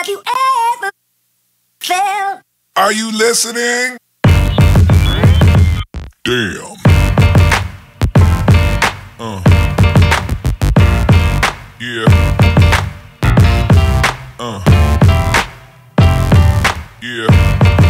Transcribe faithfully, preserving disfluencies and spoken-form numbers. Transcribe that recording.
Have you ever felt? Are you listening? Damn. Uh. Yeah. Uh. Yeah.